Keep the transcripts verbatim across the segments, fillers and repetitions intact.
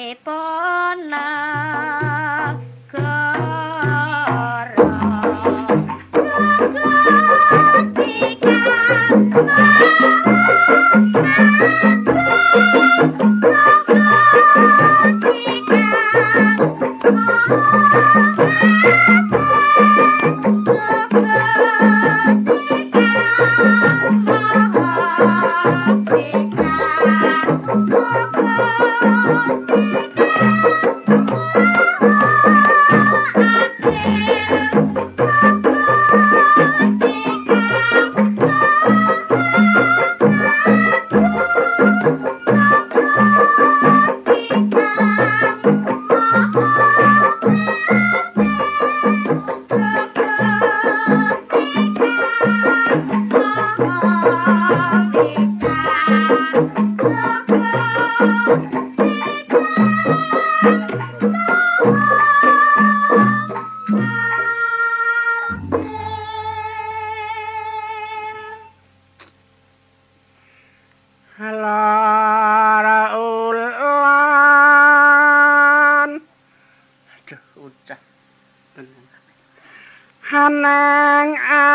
Hanang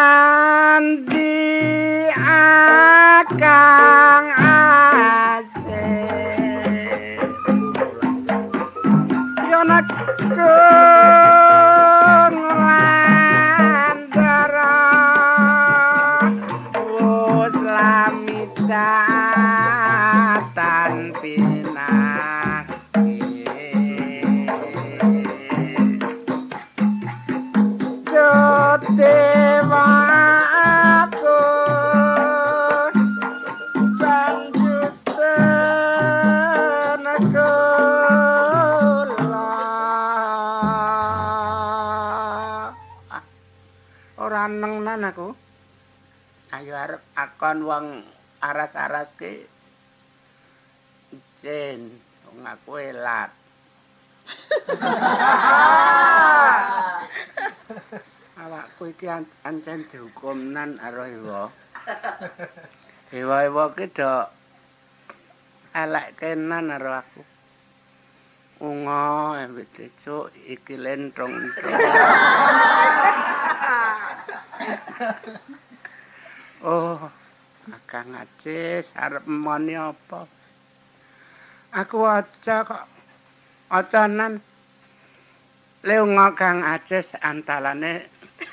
andi akang asih yonak nglandara wus lamidatan pinah dewa aku banjutan kula ora nengnan aku ayo arep akon wong aras-aras ki ijen wong aku elat awakku iki ancen dihukumnan karo Dewa. Dewa-dewa ki do elek kenan karo aku. Unga embek decuk iki lentrong-lentrong. Oh, Akang Acis arep moni apa? Aku aja kok acanan Leunga Kang Acis antalane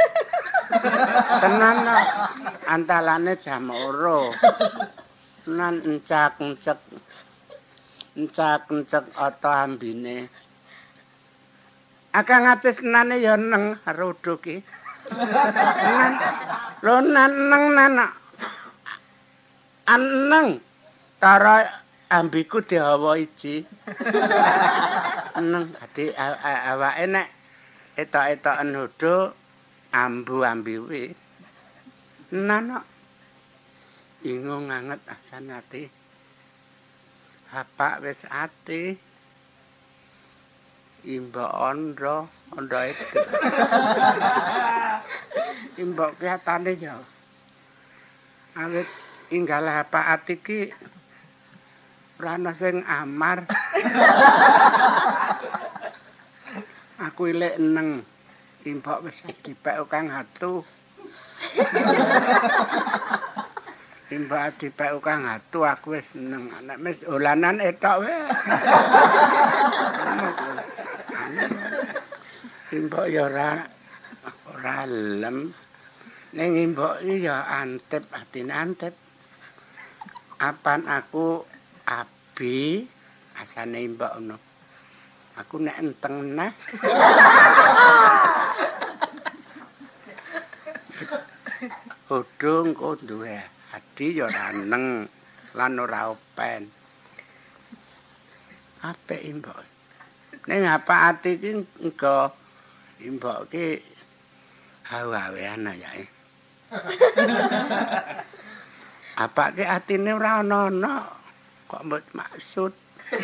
tenan no. Antalane jam loro. Tenan encak-encek. Encak-encek ata ambine. Akang Acis nane ya neng rodo ki. Nan lho nan neng nana. Aneng tara ambiku dihawa iji. Neng dadi awake nek etok-etoken hodo ambu ambiwi. Nana bingung anget asan ati. Bapak wis ati. Imbok ondo, ondo itu. Imbok kelihatane ya. Awit inggal bapak ati ki ora ana sing amar. Aku ilek neng. Imbok wis dipek Kang Hatu. Imbok dipek Kang Hatu aku wis seneng. Nek wis dolanan etok wae. Imbok ya ora ora lem. Ning imbok iki ya antep, atine antep. Apan aku abi asane imbok ngono. Aku nek enteng neh. Godhong kok duwe adi ya ora neng lan ora open. Apik imbok. Ning apa ati iki engko imbok ki hawa-hawean ayake. Apa ki atine ora ana-ana kok mbok maksud.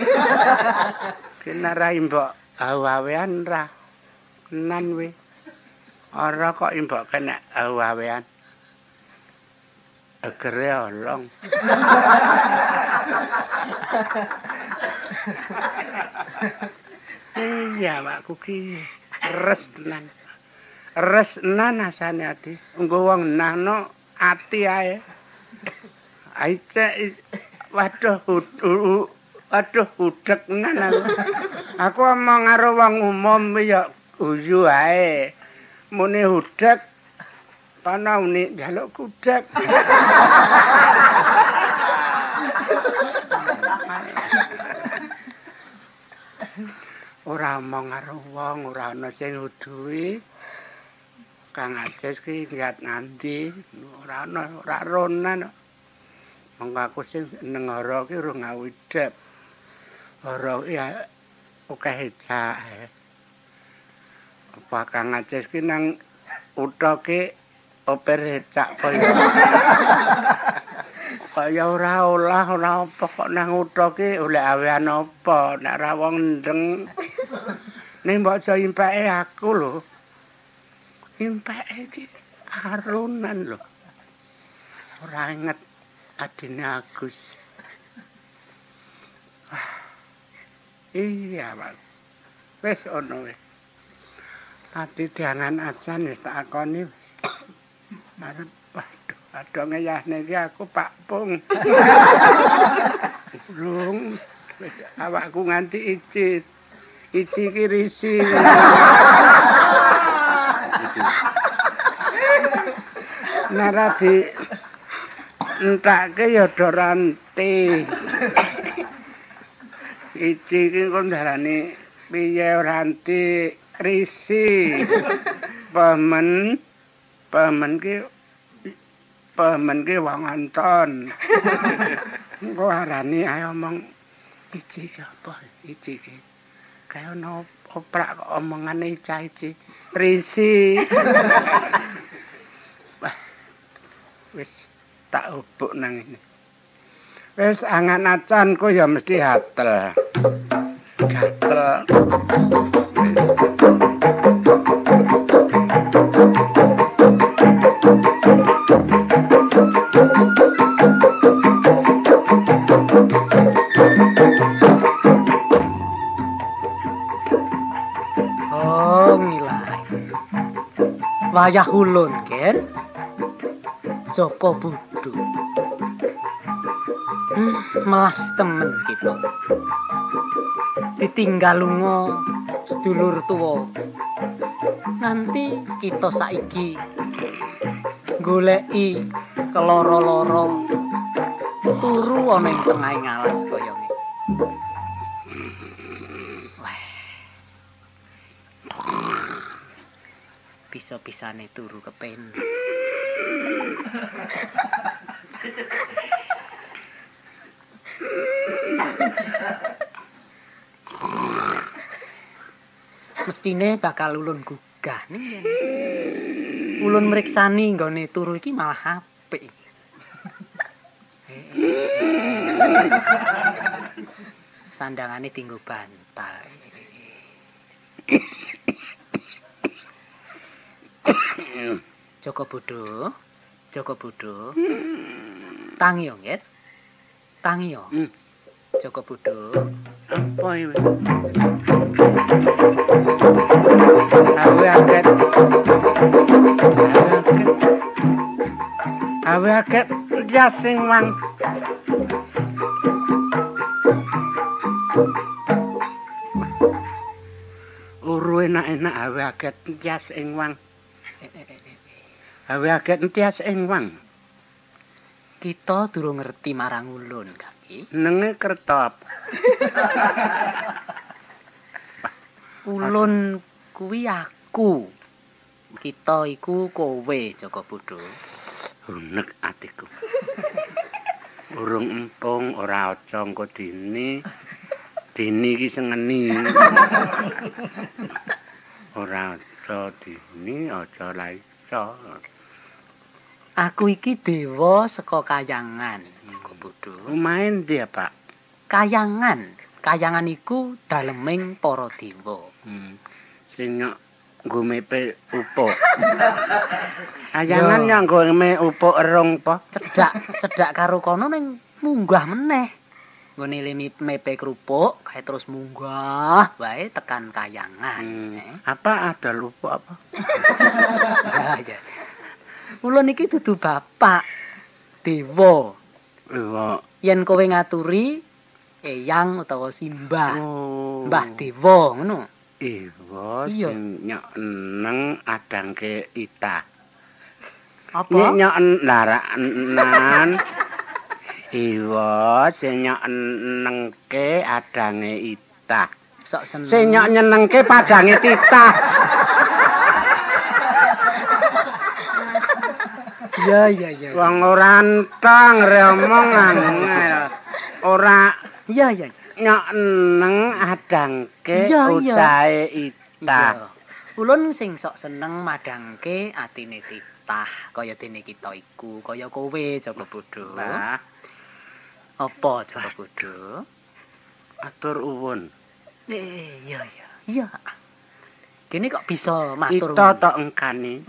Kinara imbok hawa-hawean ra kenan we. Ora kok imbok kena hawa-hawean. Egere olong. Iya, Pakku ki res tenan. Res tenan asane ati. Engko wong nahno ati ae. Aice waduh waduh udhek tenan aku. Aku omong karo wong umum ya guyu ae. Muni udhek kono uni njaluk kudhek. Ora omong karo wong, ora ana sing nguduhi. Kang Ajes ki lihat nandi, ora ana, ora ronan. Monggo aku sing seneng hara ki urung ngawidep. Hara ki akeh jae. Apa Kang Ajes ki nang utha ki oper hecak kaya. Kaya ora olah ora apa kok nang utha ki oleh awean apa nek ra wong ndeng. Ning mbok aja impeke aku lho. Impeke iki arunan lho. Ora inget adine Agus. Iya, Pak. Wis ono wis. Tadi diangan ajan wis tak akoni. Arep waduh, aduh ngeyahne iki aku Pak Pung. Urung wis awakku nganti icit. Ici ki risi. Nara di entake ya do ranti. Ici ki kok ndarani piye ranti risi. Pamen pamen ki pamen ki wong Anton. Engko arani ae omong ici ki apa ici ki. Kaya ono oprak kok omongane ica-ici. Risi. Wah. Wis tak ubuk nang ini. Wis angan acanku ya mesti hatel. Gatel. Wayah ulun, Ken. Joko Budu. Hmm, melas temen kita. Ditinggal lunga sedulur tuwa. Nganti kita saiki goleki keloro-loro turu ana ing tengahing alas kaya ngene. Bisa-bisane turu kepen. Mestine bakal ulun gugah ning kene. Ulun mriksani nggone turu iki malah apik iki. Sandangane dienggo bantal. Joko Budu, Joko Budu. Tangi yo, Nget. Tangi yo. Hmm. Joko Budu. Apa iki? Awe aket. Awe aket jasing wang. Uru enak-enak awe aket jas ing wang. Awe aket entias ing wang. Kita durung ngerti marang ulun, Kaki. Nenge kertop. Ulun kuwi aku. Kita iku kowe, Joko Budu. Unek atiku. Urung empung ora aja engko dini. Dini iki sengeni. Ora aja dini, aja la iso. Aku iki dewa saka Kayangan, Joko Budu. Lumayan dia, Pak. Kayangan. Kayangan iku daleming para dewa. Hmm. Sing nggo mepe upuk. Kayangan yang nggo me upuk erung po. Cedak, cedak karo kono ning munggah meneh. nggone limi mepe kerupuk kae terus munggah wae tekan kayangan. Hmm. Eh. Apa ada lupa apa? Ya, ya. Ulun iki dudu bapak dewa. Iya. Yen kowe ngaturi eyang utawa simbah. Oh. Mbah dewa ngono. Iya, Iya. sing nyok eneng adangke ita. Apa? Nyok nyok laranan. Iya, sing nyok enengke adange ita. Sok seneng. Sing nyok nyenengke padange titah. Ya ya ya. Wong ora entong remong angel. Ora Iya iya. nyok eneng adangke Iya, iya. ucahe ita. Iya. Ulun sing sok seneng madangke atine titah kaya dene kita iku, kaya kowe Jaka Bodho. Mbah, Apa Jaka Bodho? atur uwun. Eh, iya iya. Iya. Kene kok bisa matur. Ita tok engkani.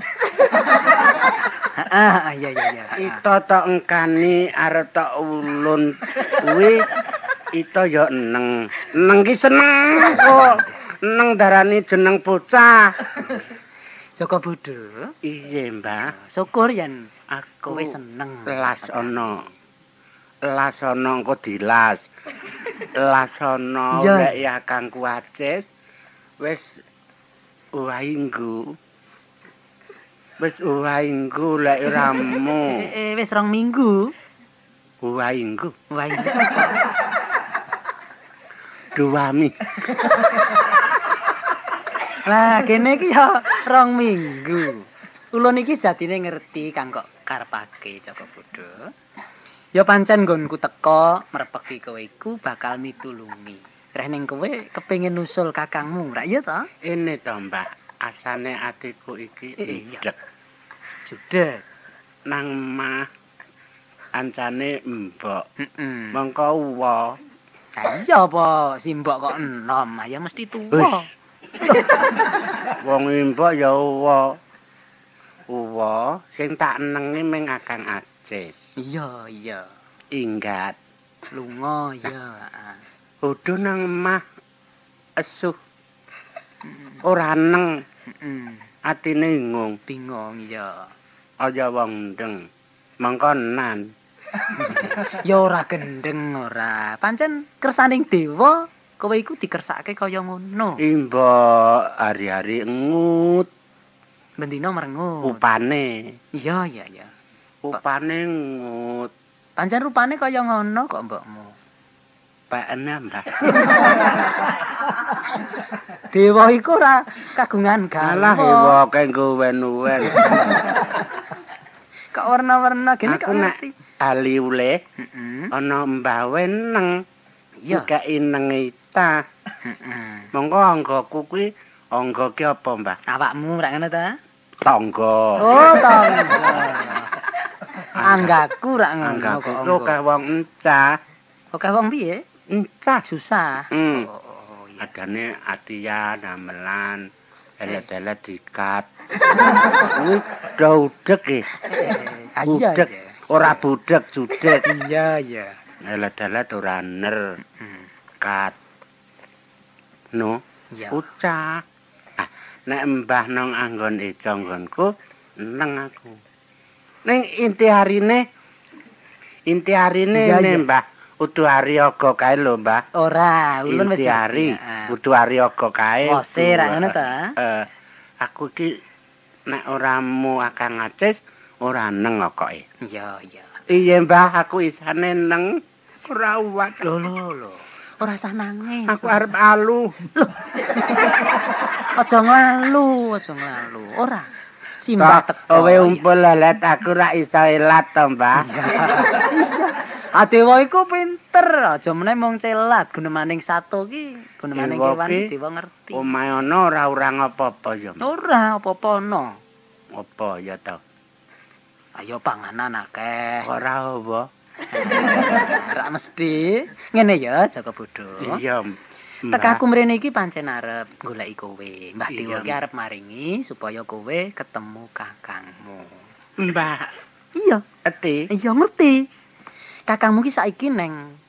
Heeh, iya iya iya. Ita tok engkani arep tok ulun kuwi ita ya eneng. Eneng ki seneng kok. Eneng darani jeneng bocah. Jaka Bodho, Iye, Mbah. syukur yen Aku kowe seneng. las ana. Las ana engko dilas. Las ana Iya. lek ya Kangku Acis wis uwainggu. Wis uwainggu lek ramu. Eh, eh, wis rong minggu. Uwainggu. Wah, Duwami. lah kene iki ya rong minggu. Ulun iki jatine ngerti kang kok karepake Jaka Bodho. Ya pancen nggonku teka merepeki kowe iku bakal mitulungi. Reh ning kowe kepengin nusul kakangmu, ra iya ta? Ini to, Mbah. Asane atiku iki Eh, iya. idek. Judek. Nang mah ancane mbok. Heeh. Mengko uwa. Lah iya apa simbok kok enom, ya mesti tuwa. Wis. Wong mbok ya uwa. Uwa sing tak enengi ming Akang Acis. Iya, iya. Inggat. Lunga ya. Udo nang mah esuh. Ora neng. Heeh. Atine ingung. Bingung ya. Aja wong ndeng. Mengko nan. Ya ora gendeng ora. Pancen kersaning dewa kowe iku dikersake kaya ngono. Imbo hari-hari ngut Bendina merengut. upane. Iya, iya, iya. Upane ngut. Pancen rupane kaya ngono kok mbokmu. Pekne, Mbah. Dewa iku ora kagungan Alah gawa. ewa kanggo wen-wen. Kok warna-warna gini kok Aku nek ngerti. ali uleh Heeh. ana mbah weneng. Iya. Kek ineng ita. Heeh. Monggo anggaku kuwi angga ki apa, Mbah? Awakmu ra ngono ta? Tangga. Oh, tangga. Anggaku ra ngono Anggaku kok. ku kaya wong encah. Oke wong piye? Encah. Susah. Hmm. Oh, oh, iya. Adane atiya damelan. Elet-elet dikat. Kuwi daudeg e. Ah, iya, Budeg. iya. Ora budeg, judeg. Iya, iya. Elet-elet ora ner. Hmm. Kat. No, Iya. ucah. Ah, nek mbah nang anggon eja nggonku, neng aku. Ning inti harine inti harine Iya, ne iya. mbah, udu hari aga kae lho, Mbah. Ora, ulun wis Inti hari, ngerti. udu hari aga kae. Wose udu, ra ngono ta? Eh, aku iki nek ora mu Akang Acis, ora neng koke. Iya, iya. Iya, Mbah, aku isane neng. Ora uwat. Lho, lho, lho. Ora usah nangis. Aku arep alu. Aja nglalu, aja nglalu. Ora. Simbah Kok teko. kowe umpul lelet aku ra iso elat to, Mbah. Bisa. Adewa iku pinter, aja meneh mung celat. Gunemaning sato ki, gunemaning Dewa kewan ki dewa ngerti. Omahe ana ora urang apa-apa ya. Mbah. Ora apa-apa ana. Apa ya to? Ayo panganan akeh. Ora apa. Ora mesti. Ngene ya, Jaka Bodho. Iya. Mbah. Tekaku mrene iki pancen arep goleki kowe. Mbah Dewa Iya. ki arep maringi supaya kowe ketemu kakangmu. Mbah, Iya, eti. iya ngerti. Kakangmu ki saiki neng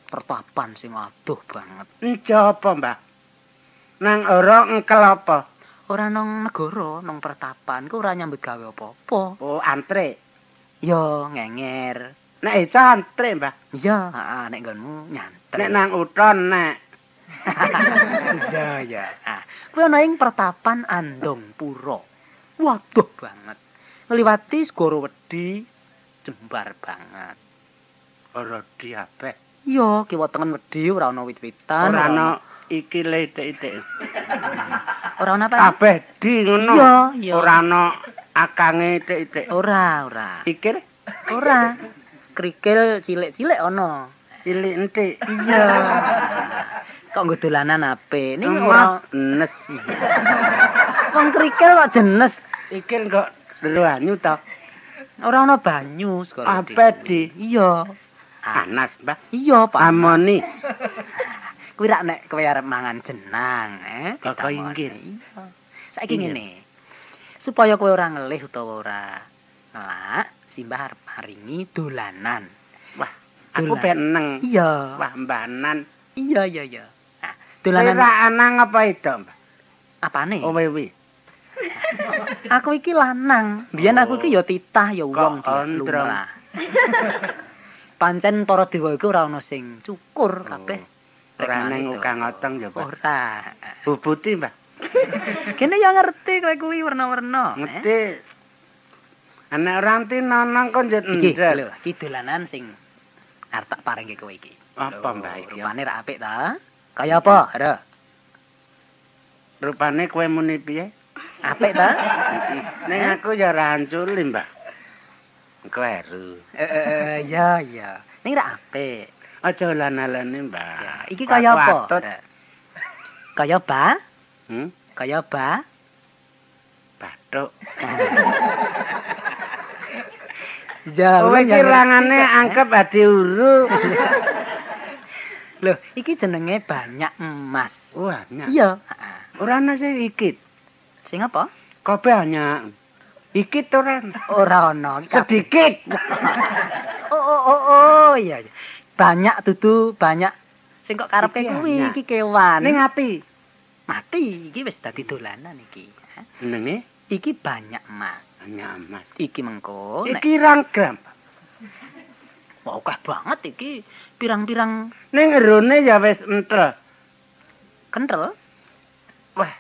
pertapan sing adoh banget. Enco apa, Mbah? Nang ora engkel apa? Ora nang negara, nang pertapan ku ora nyambut gawe apa-apa. Oh, antre. Yo ngenger. Nek iso antre, Mbah. Iya, heeh, nek nggonmu nyantre. Nek nang uton nek. Iya, ya. Ah, kuwi ana ing pertapan Andong Pura. Waduh banget. Ngliwati Segara Wedi jembar banget. Ora diabeh. Iya, kiwa tengen wedi ora ana wit-witan. Ora ana iki le itik-itik. Ora ana apa? Kabeh di ngono. Iya, iya. Ora ana akange itik-itik. Ora, ora. Pikir Ora. Krikil cilik-cilik ana. cilik entik. Iya. Kok nggo dolanan ape? Ning ora nes. wong krikil kok jenes. Iki kok banyu to. Ora ana banyu Segara Wedi. Ape di? Iya. Panas, Mbah. Iya, Pak. Amoni. Kuwi rak nek kowe arep mangan jenang, eh. Kok ditamoni. inggil. Iya. Saiki ngene. Supaya kowe ora ngelih utawa ora ngelak, Simbah arep maringi dolanan. Wah, aku Dolan. pengen neng. Iya. Wah, mbanan. Iya, iya, iya. Nah, Dolanan dolanan anang apa itu, Mbah? apane? Oh, wewi. Aku iki lanang. Biyen aku iki ya titah ya wong Kok ondrong? lumrah. Pancen para dewa iku ora ana sing cukur kabeh. Ora Rekmane neng itu. ukang otong ya, Mbah. Ora. Bubuti, Mbah. Kene ya ngerti kowe kuwi warna-warna. Ngerti. Anak orang ti nonong kon jet Iki ndel. lho, iki dolanan sing arep tak paringke kowe iki. Apa, Lho, Mbah, iki? Rupane ra apik ta? Kaya apa? Ra. Rupane kowe muni piye? Apik ta? Ning aku ya ora anculi, Mbah. Kleru. Eh, eh, ya, ya. Ning ra apik. Aja lan-alane, Mbah. Ya, iki kaya apa? Watut. Ra. Kaya ba? Hmm? Kaya ba? Bathuk. Ya, Kowe iki rangane angkep adi uru. Loh, iki jenenge banyak emas. Wah, nyak. Iya, heeh. Ora ana sing ikit. Sing apa? Kabeh hanya ikit ora. Ora ana. Sedikit. Oh, oh, oh, oh, iya, iya. Banyak dudu banyak. Sing kok karepke Iki kuwi banyak. iki kewan. Ning ati. Mati, iki wis dadi dolanan iki. Jenenge Iki banyak emas. hanya emas. Iki mengko nek Iki rang gram. wah akeh banget iki. Pirang-pirang Ning erone ya wis entel. kenthel. Wah.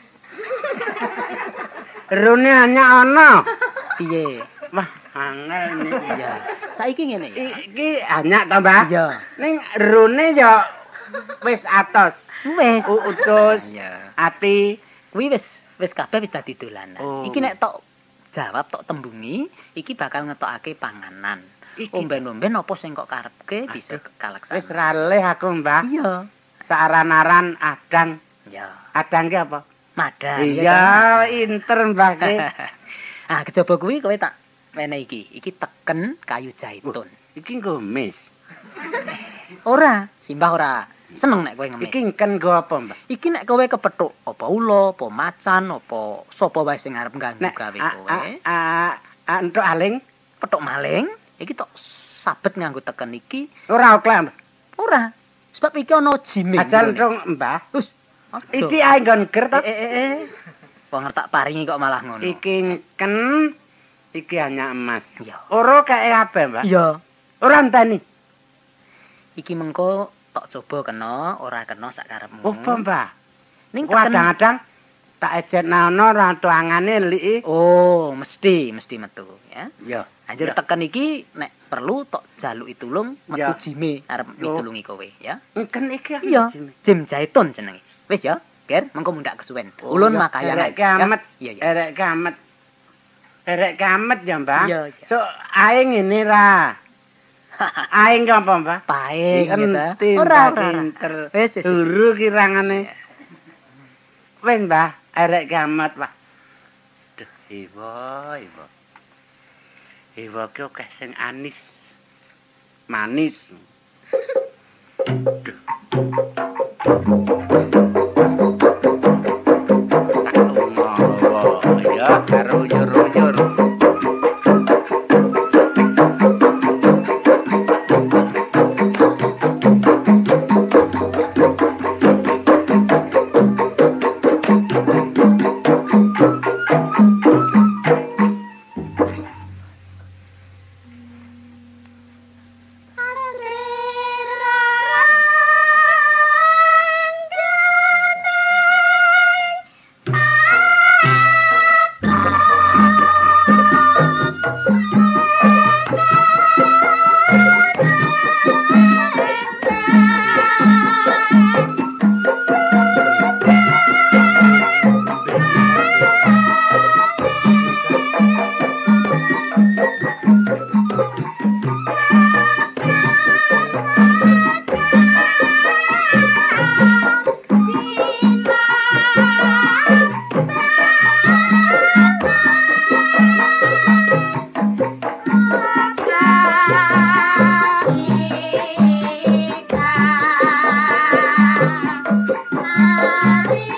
Erone hanya ana. Piye? Wah, angel iki. Iya. Saiki ngene ya. Iki hanya to, Mbah? Iya. Ning erone ya wis atos. Wis. Utus, Iya. ati. Kuwi wis wis kabeh wis dadi dolanan. Oh. Iki nek tok jawab tok tembungi, iki bakal ngetokake panganan. Iki Omben-omben apa sing kok karepke bisa Wis kalaksana. raleh aku, Mbah. Iya. Searan-aran adang. Ya, Adang ki apa? madan. Iya, inter Mbah ki. Ah, kejaba kuwi kowe tak menehi iki. Iki teken kayu zaitun. Iki nggomis. Ora, Simbah ora. Seneng nek kowe ngemis. Iki ngken nggo apa, Mbah? Iki nek kowe kepethuk apa ula, apa macan, apa sapa wae sing arep ganggu Nek gawe a- kowe, a- a- a- entuk aling pethuk maling, iki tok sabet nganggo teken iki ora oklek, Mbah. ora. Sebab iki ana jime. Ajal entuk, Mbah. Wis. Iki ae nggon ger to. eh eh eh. Wong tak paringi kok malah ngono. Iki ngken iki hanya emas. Iya. Ora kae kabeh, Mbah. Iya. Ora enteni. Iki mengko tok coba kena, ora kena sak karepmu. Apa, Mbah? Ning teken. Kadang-kadang tak ejetna ana ora tuangane liki. Oh, mesti mesti metu ya. Ya. Anjur Ya. teken iki nek perlu tok jaluki tulung metu Ya. jime arep Yo. mitulungi kowe ya. Ngken iki. Iya, Jim Zaitun jenenge. Wis ya, Ger, mengko mundak kesuwen. Ulun makayan. Erek kamet. Iya, iya. Erek kamet. Erek kamet ya, Mbah. Iya, iya. So ae ngene ra. Ae ki apa, Mbah? Paeng gitu. Enti, Ora, Mbah, ora. ora. pinter. Wis, wis. wis. Guru kirangane. Wis, Mbah, erek kamet, Pak. Duh, iwa, iwa. Iwa ki akeh sing anis. Manis. Duh. Tak umawa ya karo uyur-uyur.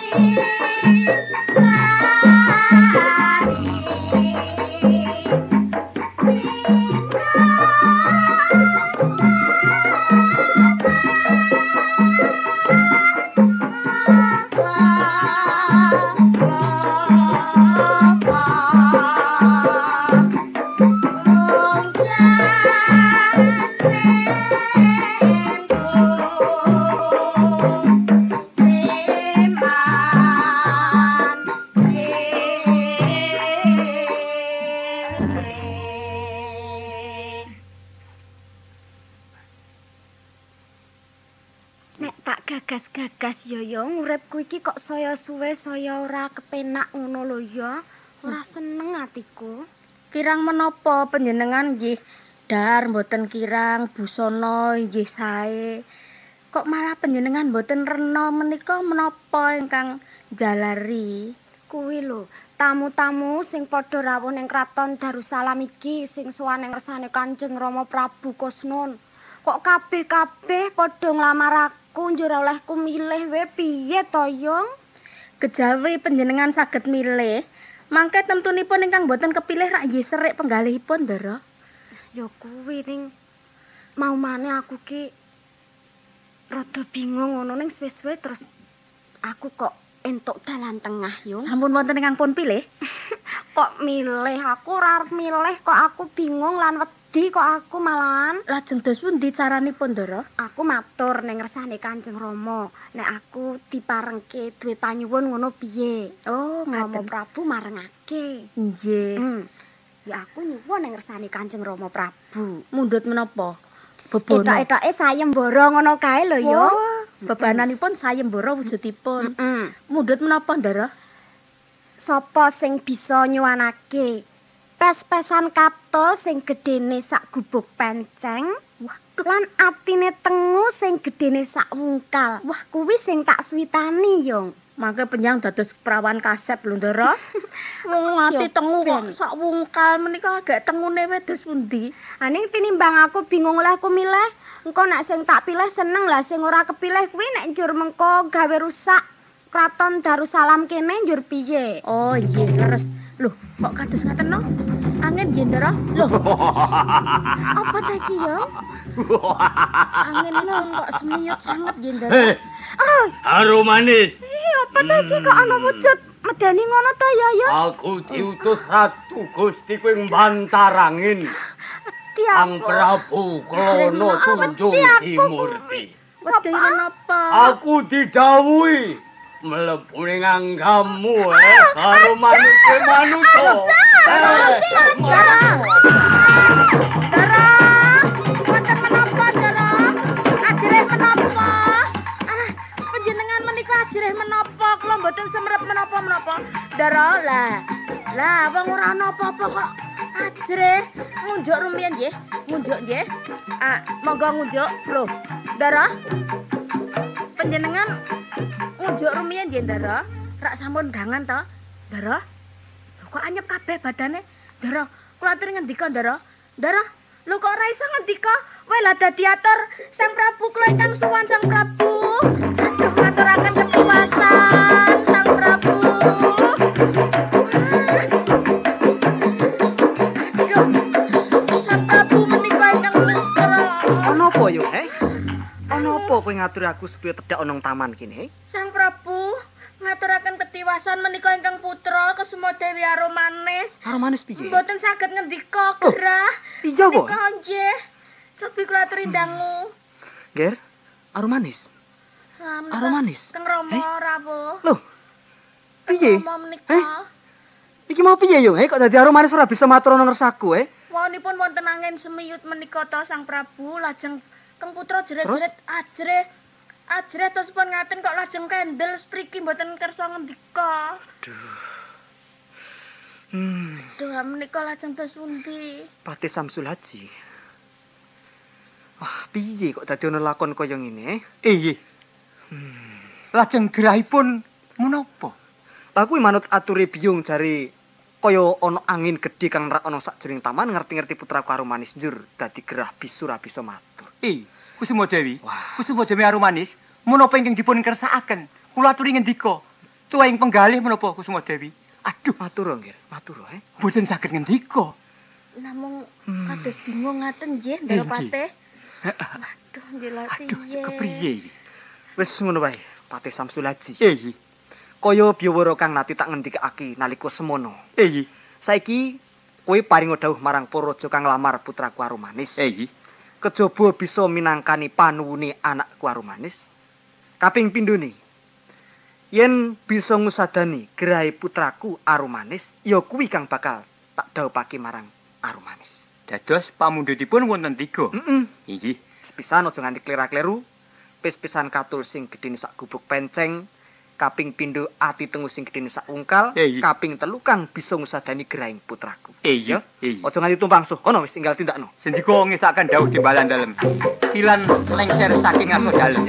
Gagas ya ya uripku iki kok saya suwe saya ora kepenak ngono lho ya. Ora seneng atiku. Kirang menapa panjenengan nggih dar mboten kirang busana nggih sae. Kok malah panjenengan mboten rena menika menapa ingkang jalari? Kuwi lho, tamu-tamu sing padha rawuh ning kraton Darussalam iki sing sowan ning ngersane Kanjeng Rama Prabu Kusnun. Kok kabeh-kabeh padha nglamar aku njur olehku milih we piye to, Yung? Kejawi panjenengan saged milih, mangke temtunipun ingkang boten kepilih rak nggih serik penggalihipun, Ndara. Ya kuwi ning mau maneh aku ki rada bingung ngono ning suwe-suwe terus aku kok entuk dalan tengah, Yung. Sampun wonten ingkang pun pilih? Kok milih aku ora arep milih kok aku bingung lan wedi kok aku malahan. Lajeng dos pundi caranipun, Ndara? Aku matur ning ngersane Kanjeng Rama, nek aku diparengke duwe panyuwun ngono piye. Oh, Rama ngaten. Prabu marengake. Nggih. Hmm. Ya aku nyuwun ning ngersane Kanjeng Rama Prabu. Mundhut menapa? Bebono. Etok-etoke sayembara ngono kae lho ya. Oh, bebananipun sayembara wujudipun. Heeh. Mundhut menapa, Ndara? Sapa sing bisa nyuwanake pes-pesan katul sing gedene sak gubuk penceng, wah, lan atine tengu sing gedene sak wungkal. Wah, kuwi sing tak suwitani, Yung. Mangke penyang dados perawan kasep lho, Ndara. Wong ati tengu kok sak wungkal menika agak tengune wedhus pundi? Aning tinimbang aku bingung oleh aku milih, engko nek sing tak pilih seneng lah sing ora kepilih kuwi nek njur mengko gawe rusak Kraton Darussalam kene njur piye? Oh, nggih, leres. Loh, kok kados ngaten no? Angin nggih, Ndara. Loh, Apa ta iki, Yung? angin ini kok semiyut sanget nggih, Ndara. Heh, Oh, harum manis. ih, apa ta iki kok ana wujud medeni ngono ta ya, ya? Aku diutus Ratu Gusti kowe mbantar angin. Ti Ang aku. Prabu Klono Tunjung Wedi aku Timurti. Wedi menapa? Aku didhawuhi mlebu ning anggamu eh karo manuk manusa. Eh, Ndara! Wonten menapa, Ndara? Ajrih menapa? Alah, panjenengan menika ajrih menapa? Kula mboten semrep menapa-menapa. Ndara, lah. Lah, wong ora ana apa-apa kok ajrih. Ngunjuk rumiyin nggih. Ngunjuk nggih. Ah, monggo ngunjuk. Loh, Ndara. Panjenengan ngunjuk rumiyin nggih, Ndara. Rak sampun gangan to, Ndara? Lho kok anyep kabeh badane? Ndara, kula atur ngendika, Ndara. Ndara, lho kok ora iso ngendika? Wae lah dadi atur Sang Prabu kula ingkang sowan Sang Prabu. Aduh, ngaturaken ketuwasan Sang Prabu. Aduh, Sang Prabu menika ingkang putra. Ana apa yo, he? Ana apa kowe ngaturi aku supaya tedak ana taman kene? Sang Prabu ngaturaken ketiwasan menika ingkang putra Kesuma Dewi Aromanis. Aromanis piye? Mboten saged ngendika gerah. Iya, Po. Menika nggih. Cobi kula aturi ndangu. Ger, aromanis. Ah, menika Aromanis? Kang Rama rawuh. Loh, piye? Kang Rama menika. Eh? Iki mau piye yo, he? Kok dadi aromanis ora bisa matur ana ngersaku, he? Wonipun wonten angin semiyut menika ta Sang Prabu lajeng Kang Putra jerit-jerit ajrih. Ajrih terus pun ngaten kok lajeng kendel spriki mboten kersa ngendika. Hmm, Duh, menika lajeng dos pundi? Pati Samsul Haji. Wah, piye kok dadi ana lakon kaya ngene? Iya. Lajeng gerahipun menapa? Aku manut ature biyung jare kaya ana angin gedhe kang rak ana sakjroning taman ngerti-ngerti putraku Aromanis njur dadi gerah bisu ora bisa matur. Eh, Kusuma Dewi. Wah. Kusuma Dewi Aromanis, menapa ingkang dipun kersakaken? Kula aturi ngendika. Tuwing penggalih menapa Kusuma Dewi? Aduh, Matur nggih, matur eh. boten saged ngendika. Namung Hmm. kados bingung ngaten nggih, Nggih. Ndara Patih. Waduh, nggih lha Aduh, piye? kepriye iki? Wis ngono wae, Patih Samsulaji. Eh, Kaya biwara kang nate tak ngendikake nalika semono. eh, Saiki kowe paring dawuh marang para raja kang lamar putraku Arumanis. eh. Kejaba bisa minangkani panuwune anakku Arumanis. Kaping pindhone, yen bisa ngusadani grahe putraku Arumanis, ya kuwi kang bakal tak dhawuhake marang Arumanis. Dados pamundhutipun wonten tiga. Heeh. Inggih. Sepisan aja nganti klera-kleru. Pis-pisan katul sing gedene sak gubuk penceng. Kaping pindho ati tengu sing gedene sak ungkal. Eh, iya. Kaping telu kang bisa ngusadani grahing putraku. Eh, iya. Eh, iya. Aja nganti tumpang suh. Ono wis tinggal tindakno. Sendika ngesaken dawuh timbalan dalem. Kilan lengser saking aso dalem.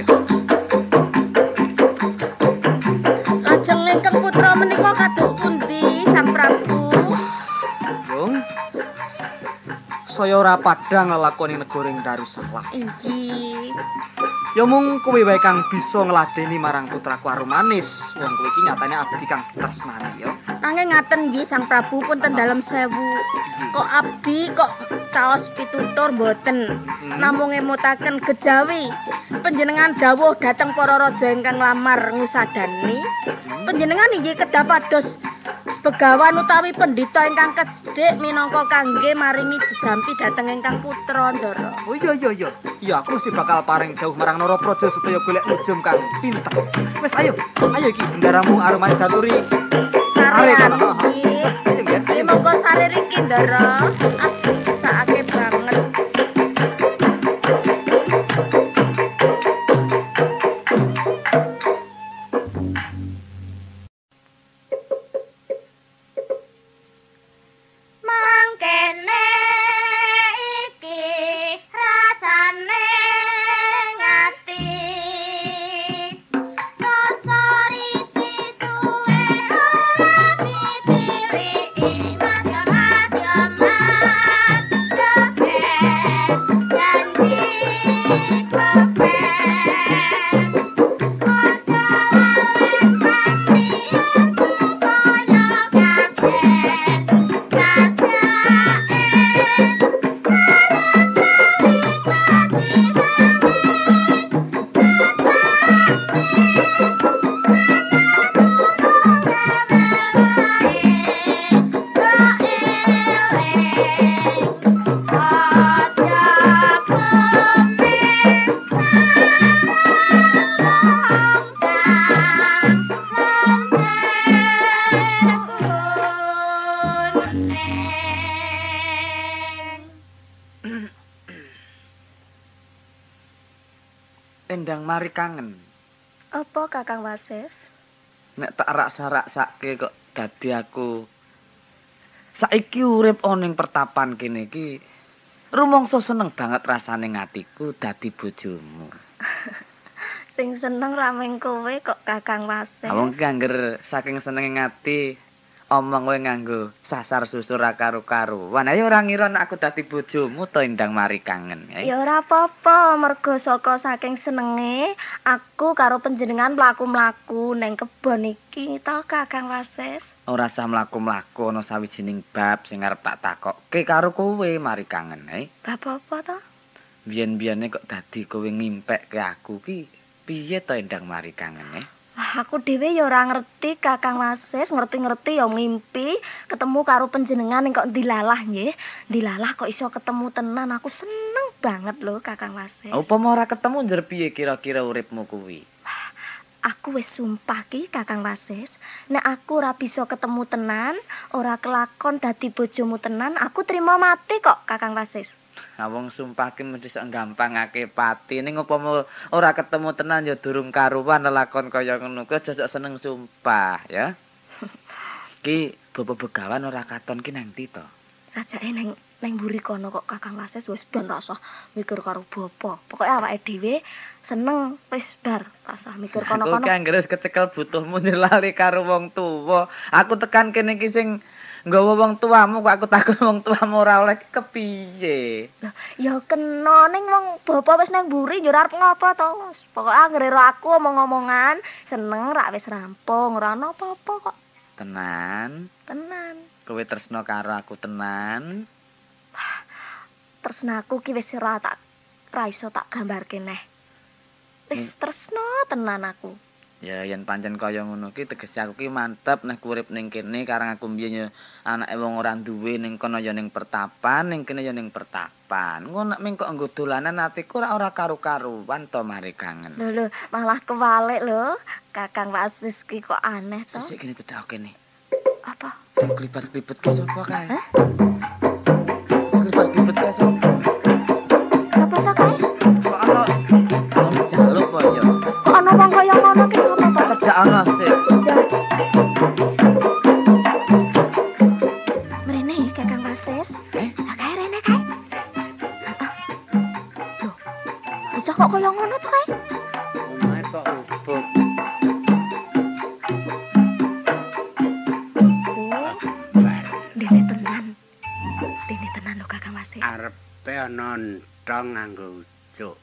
Lajeng ingkang putra menika kados pundi Sang Prabu? Yung. Saya ora padhang nglakoni negara ing Darussalam. Inggih. Ya mung kowe wae kang bisa ngladeni marang putraku Arumanis. Wong kowe iki nyatane abdi kang ditresnani ya. Nanging ngaten nggih Sang Prabu punten dalem sewu. Kok abdi kok caos pitutur mboten. Namung ngemutaken gejawi. Panjenengan dawuh dhateng para raja ingkang lamar ngusadani. Panjenengan inggih kedah pados begawan utawi pendhita ingkang kedhik minangka kangge maringi jejampi dhateng ingkang putra Ndara. Oh iya iya iya. Iya aku mesti bakal paring dawuh marang Narapraja supaya golek nujum kang pinter. Wis ayo, ayo iki bendaramu Arumanis daturi. Sare Sarean kono. iki. Ayo nggih. Iki monggo sare iki Ndara. Abdi sakake banget. Mangkene iki rasane ngati rasa risi suwe ora ditiliki mas ya mas ya mas jebet janji kepet aja lalek pati supaya kaget Endang mari kangen. Apa Kakang Wasis? Nek tak raksa-raksake kok dadi aku saiki urip ana ing pertapan kene iki rumangsa seneng banget rasane ngatiku dadi bojomu. Sing seneng rameng kowe kok Kakang Wasis. Awong ki angger saking senenge ngati omong kowe nganggo sasar susur ra karo-karuan. Ayo ora ngira nek aku dadi bojomu to Endang mari kangen. Eh? Ya ora apa-apa, mergo saka saking senenge aku karo panjenengan mlaku-mlaku ning kebon iki to Kakang Wasis. Ora usah mlaku-mlaku ana sawijining bab sing arep tak takokke karo kowe mari kangen. Eh? Bab apa to? Biyen-biyene kok dadi kowe ngimpekke aku ki piye to Endang mari kangen. Eh? Lah aku dhewe ya ora ngerti Kakang Wasis, ngerti-ngerti ya ngimpi ketemu karo panjenengan ning kok dilalah nggih. Dilalah kok iso ketemu tenan, aku seneng banget lho Kakang Wasis. Upama ora ketemu njer piye kira-kira uripmu kuwi? Aku wis sumpah ki Kakang Wasis, nek aku ora bisa ketemu tenan, ora kelakon dadi bojomu tenan, aku trima mati kok Kakang Wasis. Wong sumpah ki mesti sak gampangake pati ning upama ora ketemu tenan ya durung karuan lelakon kaya ngono kuwi aja seneng sumpah ya. Ki bapa begawan ora katon ki nang ndi to? Sajake neng neng mburi kono kok Kakang Wasis wis ben rasa mikir karo bapa. Pokoke awake dhewe seneng wis bar rasa mikir kono-kono. Aku ki anggere wis kecekel butuhmu nilali karo wong tuwa. Aku tekan kene iki sing nggawa wong tuamu kok aku takon wong tuamu ora oleh kepiye? Loh, ya kena ning wong bapak wis nang mburi yo ora arep ngopo to. Pokoke anggere aku omong-omongan seneng rak wis rampung, ora ana apa-apa kok. Tenan. Tenan. Kowe tresno karo aku tenan. Tresnaku ki wis ora tak ra iso tak gambarke neh. Wis tresno tenan aku. Ya yen pancen kaya ngono ki tegese aku ki mantep nek urip ning kene karang aku mbiyen ya anake wong ora duwe ning kono ya ning pertapan, ning kene ya ning pertapan. Ngono nek ming kok nggo dolanan atiku ora ora karu-karuan to mari kangen. Lho lho, malah kewalik lho. Kakang Wasis ki kok aneh to. Sesuk kene cedhak kene. Apa? Sing klibat-klibet ki sapa kae? Hah? Sing klibat-klibet ki sapa? Sapa to kae? Kok ana wong jaluk kok ya. Kok ana wong kaya ngono ki sapa to? Cedhak ana sik. Mrene Kakang Wasis. Eh? Lah kae rene kae. Heeh. Loh. Bocah kok kaya ngono to kae? Omahe kok ubuk. Dene tenan. Dene tenan lho Kakang Wasis. Arepe ana ndong nganggo ujuk.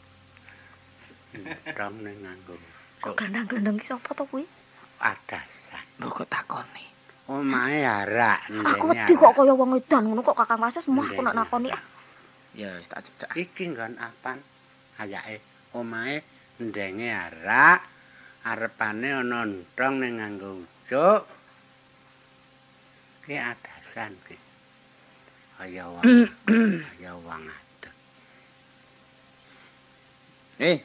Ndong ning nganggo Kok gandang-gandeng ki sapa to kuwi? adasan. Mbok kok takoni. Omahe arak. Aku wedi kok kaya wong edan ngono kok Kakang Wasis mah aku nak nakoni ah. Ya wis tak cedhak. Iki nggon apan ayake omahe ndenge arak, arepane ana ndong ning nganggo ujuk. Ki adasan ki. Kaya wong kaya wong adeg. Eh,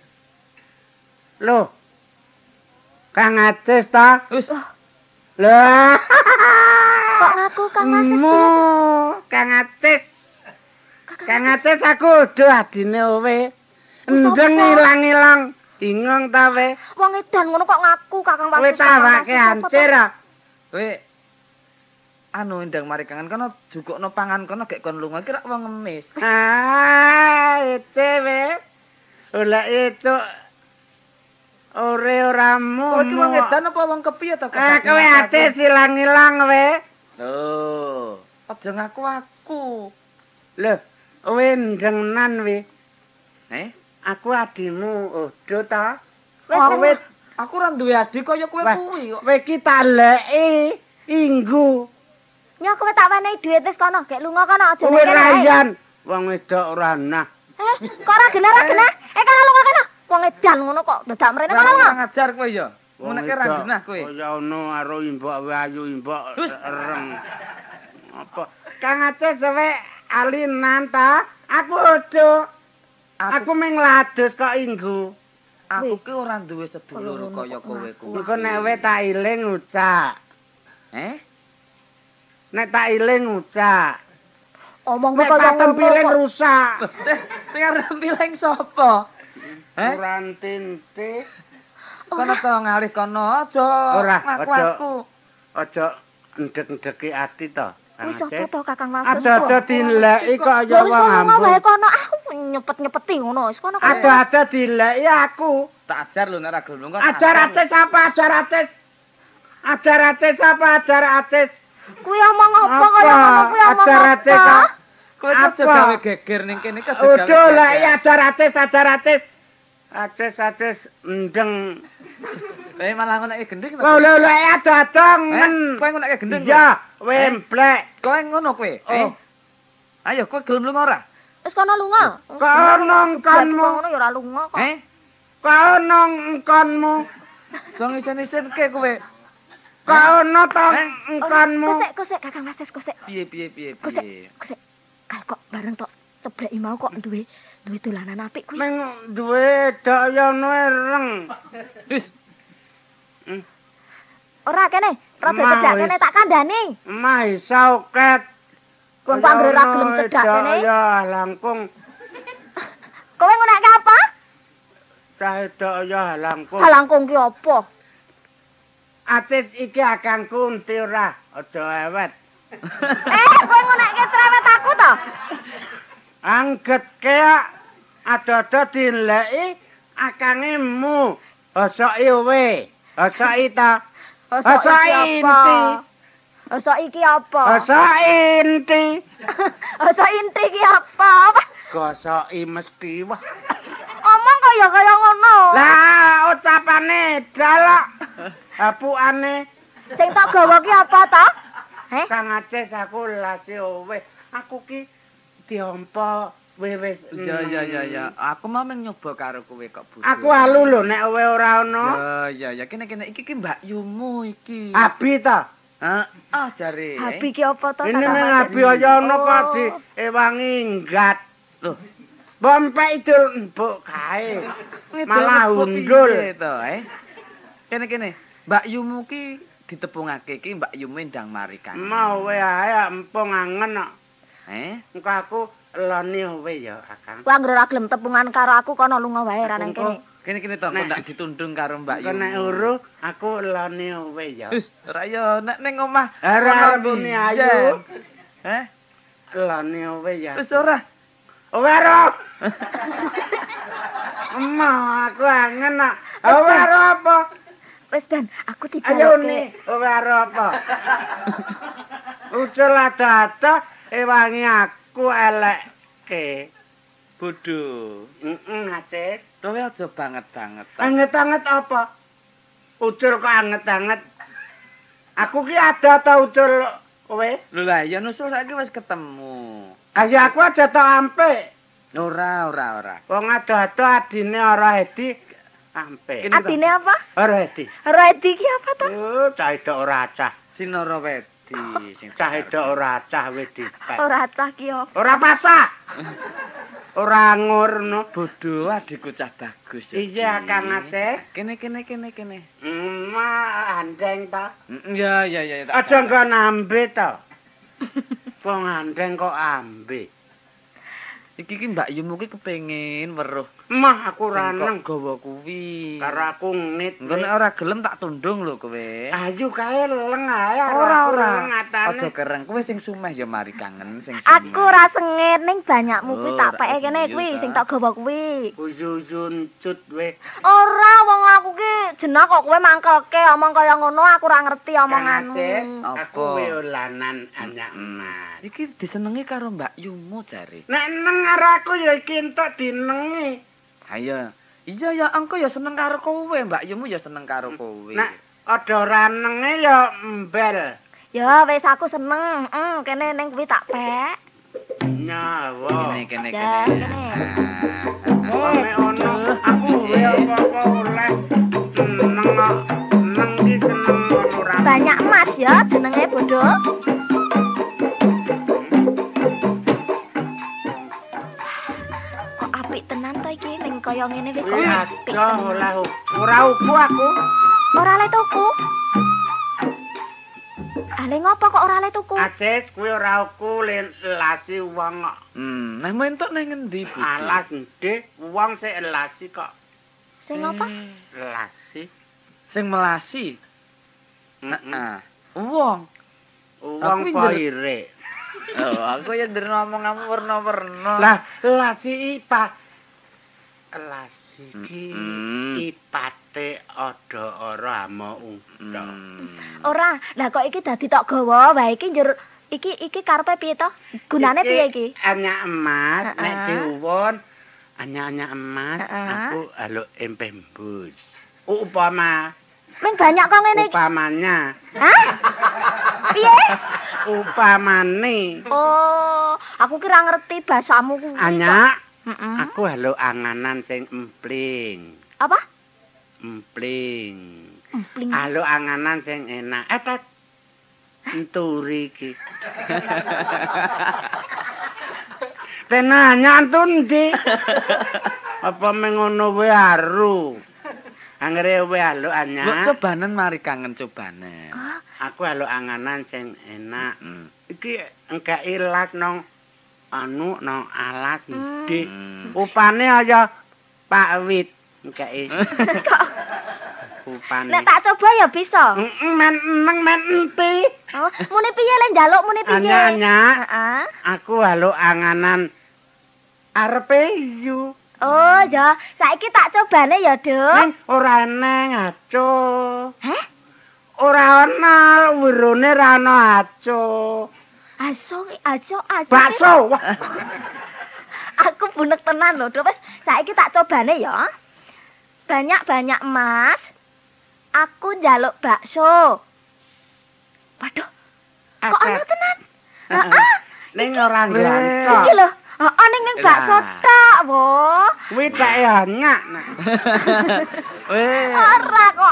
Lho. Kang Acis ta? wis Lah. Kok ngaku Kang Wasis Mo, piye? Kang Acis. Kakang Kang Wasis. Acis aku udo adine owe. Ndeng ilang-ilang. Bingung ta we? Wong edan ngono kok ngaku Kakang Kowe Wasis. tawake hancur. ah. kowe anu ndang mari kangen kono jukukno pangan kono gek kon lunga ki rak wong ngemis. Ah, ece we. Ola itu ore ora mu. Kowe ki wong edan apa wong kepiye to? Ah, kowe Acis ilang-ilang we. Lho, aja ngaku aku. Lho, kowe ndengenan we. Eh? Aku adimu udo ta? Wis wis. Aku ora duwe adik kaya kowe Wah, kuwi kok. kowe ki tak leki inggu. Nyok kowe tak wenehi dhuwit wis kono, gek lunga kono aja Kowe mikir ae. rayan. Wong wedok ora nah. Eh, kok ora genah ora genah? Eh kono lunga kono. Wong edan ngono kok dadak mrene kono Ora lunga. ngajar kowe ya. Ngono ki ra genah kowe. Kaya ono karo imbok wae ayu imbok reng. Apa? Kang Acis kowe alinan ta? Aku udo. Aku ming ladus kok inggu. Aku ki ora duwe sedulur kaya kowe kuwi. Engko nek kowe tak iling ucak. Eh? Nek tak iling ucak. Omong Nek kaya tak ngono tempiling kok. rusak. Sing arep pileng sapa? Eh? Kurang tinti. Kono to ngalih kono aja Ora, ngaku aja. aku. Aja ndek-ndeki ati to. Kuwi sapa to Kakang Wasis? Ada-ada dileki kok Ya ya wis wong kono ambung. wae kono. Aku nyepet-nyepeti ngono. Wis kono kono. Ada-ada dileki aku. Tak ajar lho nek ra gelem lunga. Ajar Acis apa ajar Acis? Ajar Acis apa ajar Acis? Kuwi omong apa kaya ngono kuwi omong Ajar Acis. apa? Kowe aja Apa? gawe geger ning kene aja gawe. Udah lah geger. ya ajar Acis ajar Acis. Acis Acis ndeng. Eh malah ngono iki gendeng to. Kau lho lho ada-ada Eh, ngen. kowe ngono iki gendeng. Iya, wemblek. Kowe ngono kowe. Eh. Oh. Ayo kowe gelem lunga ora? Wis kono lunga. Kau nongkonmu. Ngono ya ora lunga kok. Eh? Kau nongkonmu. Jong isen-isenke kowe. Kau ono to Eh? engkonmu. Kusik kusik Kakang Wasis kusik. Piye piye piye Kusik piye. kusik. Kal kok bareng tok cebleki mau kok duwe duwe dolanan apik kuwi. Ming duwe doyono reng. Wis, Ora kene, ora Ma, cedak wis. kene tak kandhani. Mah sauket. Kon kok anggere ora gelem cedak kene. Ya langkung. Kowe ngunake apa? Cah edok ya langkung. Halangkung ki apa? Acis iki akangku unti ora, aja ewet. Eh, kowe ngunake cerewet aku to? Anggetke ada-ada dileki akange mu. Hosoki we. Hosoki ta. Hosoki Hosoki apa? inti. Basa iki apa? Basa inti. Basa inti iki apa? Apa? Gosoki mesti wah. Omong kaya kaya ngono. Lah ucapane dalok. Apukane Sing tak gawa ki apa ta? Heh? Kang Aces aku lase owe. Aku ki diompo wis. Ya ya ya ya. Aku mau nyoba karo kowe kok, Bu. Aku alu lho nek kowe ora ono. Ya ya ya kene-kene iki ki Mbak Yumu iki. Abi ta? Hah? Ah jare. Habi ki apa to? Ini nang abi aja ono kok di ewangi nggat. Loh, Bompek idul mbok kae. Malah undul. to, eh. Kene-kene. Mbak Yumu ki ditepungake ki Mbak Yumu ndang mari kan. Mau wae ae empung angen kok. Eh? Engko aku loni wae ya, Kakang. Ku anggere ora gelem tepungan karo aku kono lunga wae ra nang kene. Kene-kene to, kok ndak ditundung karo Mbak Engko Yumu. nek uru aku loni wae ya. Wis, ora ya nek ning omah. Ora buni ayu. Eh? Loni wae ya. Wis ora. Ora. Emah aku angen kok. Ora apa? Wis Ben, aku Ayo dijaloke. nih, ora apa? Ucul ada-ada ewangi aku elekke. Bodho. Heeh, Aces. Kowe aja banget-banget. Anget-anget apa? Ucul kok anget-anget. Aku ki ada ta ucul kowe? Lho lah ya nusul saiki wis ketemu. Ayo aku ada ta ampik. Ora, ora, ora. Wong ada-ada adine ora edi ampik. Adine apa? Ora edi. Ora edi ki apa to? Oh, cah edok ora cah. Sinara wedi sing Cah edok ora cah wis dipek. Ora cah ki apa? Ora pasak. Ora ngurno. bodho adikku cah bagus. Iya, Kang Aces. Kene kene kene kene. Emak andeng ta. Mm, Ya ya ya. tak- Aja engko nambe ta. Wong andeng kok ambe. Iki ki Mbak Yumu ki kepengin weruh Mah aku ora sing kok neng gawa kuwi. karo aku ngit. Engko nek ora gelem tak tundung lho kowe. Ayu kae leng ae Ora ora. ngatane. Aja kereng kowe sing sumeh ya mari kangen sing sumeh. Aku ora sengit ning banyakmu kuwi tak Ora, peke kene iya kuwi ta. sing tak gawa kuwi. Uyuyun cut we. Ora wong aku ki jenah kok kowe mangkelke omong kaya ngono aku ora ngerti omonganmu. Aces, Apa? aku wiolanan anak emas. Iki disenengi karo Mbak Yumu jare. Nek neng karo aku ya iki entuk dinengi. Ayo. Iya ya engko ya seneng karo kowe, Mbak Yumu ya seneng karo kowe. Nek ada ora nenge ya embel. Ya wis aku seneng. Heeh, kene ning kuwi tak pek. Nyawa. Kene kene Ya, kene. kene. Wong Wis. nek ono aku we apa-apa oleh neng neng ki seneng ora. Banyak emas ya jenenge bodho. Kok apik tenan to iki ning kaya ngene wis kok Kuwi apik. aja oleh ora uku aku. Ora le tuku. Ale ngopo kok ora le tuku? Aces kuwi ora uku len lasi wong kok. Hmm, nah mentok nang ngendi, Bu? Alas ndek wong sik lasi kok. Sing apa? Lasi. Sing melasi. Heeh. Wong. Wong Aku njer- poire. Oh, aku ya ndir ngomong-ngomong warna-warna. Lah lasi ipa. Lasi ki Mm-mm. ipate ada ora ama ungca. Hmm. Ora. Lah kok iki dadi tok gawa wae iki njur iki iki karepe piye to? Gunane piye iki? Anyak emas nek Heeh. diuwun anyak-anyak emas Heeh. aku aluk empembus. Upama Ming banyak kok ngene iki. upamanya Hah? Piye? upamane Oh, aku kira ngerti bahasamu kuwi. kok. anyak Heeh. aku aluk anganan sing empling. Apa? Empling. Empling. Aluk anganan sing enak. Etet enturi iki. Tenanya tundi. Apa mengono wae aru. Angere wae aluk Mbok anyak. cobanen mari kangen cobanen. Aku aluk anganan sing enak. Hmm. Iki engke ilas nang anu nang alas ndek. Hmm. Upane aja Pak Wit engke. Upane. Nek tak coba ya bisa. Heeh, men neng men enti. Oh, muni piye le njaluk muni piye? Anya-anya, Heeh. aku aluk anganan arepe yu. Oh, ya, saiki tak cobane ya, Duk. Ning ora neng aco. Hah? ora ana wirone ra ana aco. Aso ki aso aso. Bakso. Wah. Aku bunek tenan lho, Dok. Wis saiki tak cobane ya. Banyak-banyak Mas. Aku njaluk bakso. Waduh. Kok ana tenan? Heeh. Ning ora nglantok. Iki lho. Heeh ning ning bakso tok, wo. Kuwi tak banyak. Weh. Ora kok.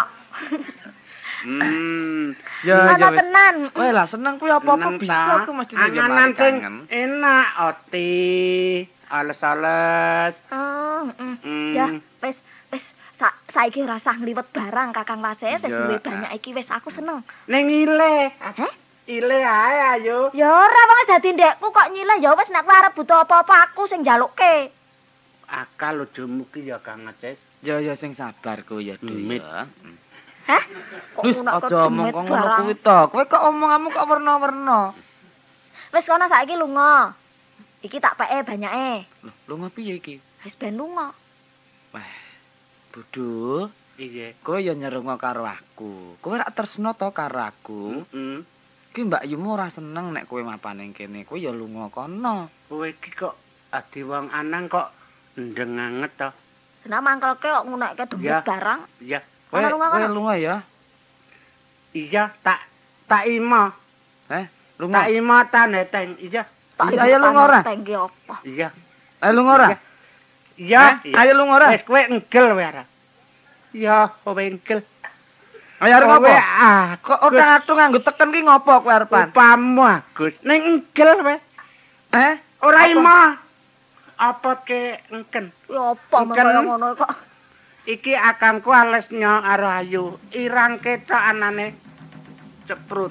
Hmm. Ya ya Ana tenan. Weh lah seneng kuwi apa-apa bisa aku mesti anganan sing enak oti, ales-ales. Oh, Hmm. heeh. Ya, wis wis sa saiki ora usah ngliwet barang Kakang Wases, wis duwe banyak iki wis aku seneng. Ning ile. Heh? Ile ae ayo. Ya ora wong wis dadi ndekku kok nyileh ya wis nek kowe arep butuh apa-apa aku sing njalukke. Akal aja mugi ya Kang Aces. Ya ya sing sabar ku ya, Demit. ya. Hah? Wis aja omong kok ngono kuwi to. Kowe kok omonganmu kok werna-werna. Wis kono saiki lunga. Iki tak peke banyake. Lho, lunga piye iki? Wis ben lunga. Wah. Budhu, Iya. kowe ya nyerunga karo aku. Kowe rak tresno to karo aku. Heeh. Ki Mbak Yumu ora seneng nek kowe mapan ning kene. Kowe ya lunga kono. Kowe iki kok adi wong anang kok ndeng anget to. Senang mangkelke kok ngunekke demit Ya. barang. Iya. Kowe Kono lunga kowe kono. lunga ya. Iya, tak tak imo. Eh, lunga. Tak imo taneteng. Iya. Tak Iya, ayo lunga ora? Tengki apa? Iya. Ayo lunga ora? Iya. Eh, ayo lunga ora? Wis kowe engkel wae ora. Iya, kowe engkel. Ayo arep Kowe apa? ah, Kok otang-atung nganggo teken ki ngopo kowe arepan? upamu Agus. Ning engkel wae. Eh, Ora Apa? imo. Apa ke engken? Ya apa Engken. kaya ngono kok. Iki akangku alesnya karo Ayu. Irang ketok anane ceprut.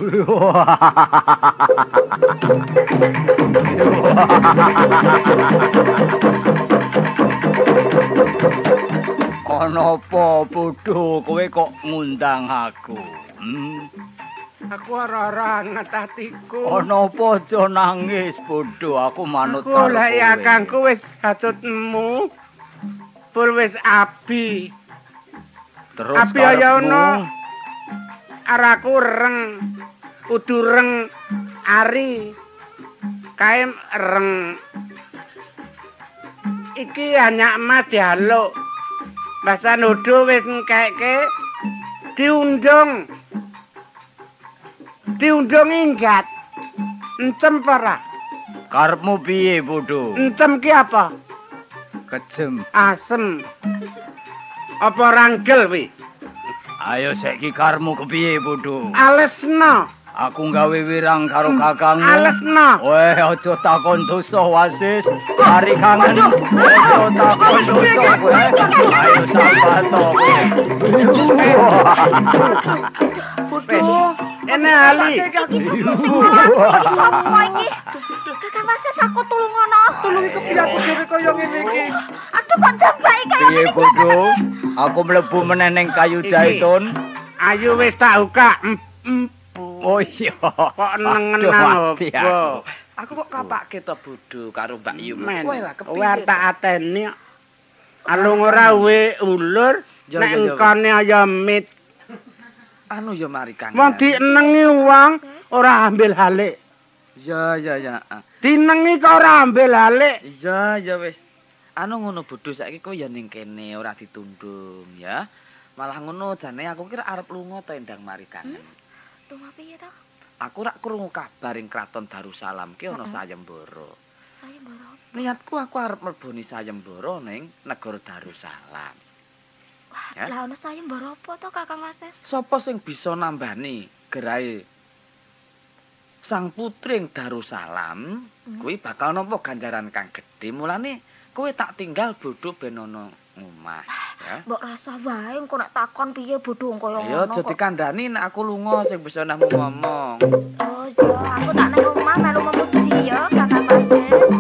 Ana apa bodho kowe kok ngundang aku? Hmm? Aku ora-ora anget atiku. Ana apa aja nangis bodho, aku manut Aku karo lek kowe. akangku wis hajutmu. Pur wis abi. Terus Abi aya karepmu? ono. Araku reng. Kudu reng ari. Kae reng. Iki hanya emas dialuk. Bahasa nuduh wis ngekeke diundung. Diundung inggat. Encem ora? Karepmu piye bodho? Encem ki apa? Kejem. Asem. Apa ranggel wi? Ayo saiki karepmu kepiye bodho? Alesno. Aku nggawe wirang karo kakangmu. Alesno. Weh, aja takon dosa Wasis. Mari kangen. Aja takon dosa kowe. Ayo sabar to kowe. Bodoh. Ene ali. Sapa iki? Kakang Wases aku tulungono. tulungi kepiye aku dhewe kaya ngene iki. Aduh kok jambaki kaya Piye bodho? Aku mlebu meneh ning kayu jaitun. Ayo wis tak uka. Empu. Oh iya. Kok nengenan Aduh, mati opo? aku. Aku kok kapake to bodho karo Mbak Yumu. Men. Kowe lah kepiye? Kowe tak ateni. Alung ora we ulur. Ya, Nek ya, ya. engkone aya mit. Anu ya mari kan. Wong dienengi wong ora ambil halik. Ya ya ya. Dinengi kok ora ambil halik. Iya ya wis. Anu ngono bodho saiki kowe ya ning kene ora ditundung ya. Malah ngono jane aku kira arep lunga to endang mari kangen. Rumah piye to? Aku rak krungu kabar ing Kraton Darussalam ki ana sayembara. Sayembara. Niatku aku arep mleboni sayembara ning negara Darussalam. Wah, Ya. lah ono sayembara apa to Kakang Wases? Sapa sing bisa nambani gerahe Sang Putri ing Darussalam, kuwi bakal nampa ganjaran kang gedhe. Mulane kowe tak tinggal bodho ben ana omah, ya. Mbok rasa wae engko nek takon piye bodho kaya Ayo ngono. aja kok. dikandani nek aku lunga sing bisa nahmu ngomong. Oh iya, aku tak nang omah melu memuji ya Kakang Wases.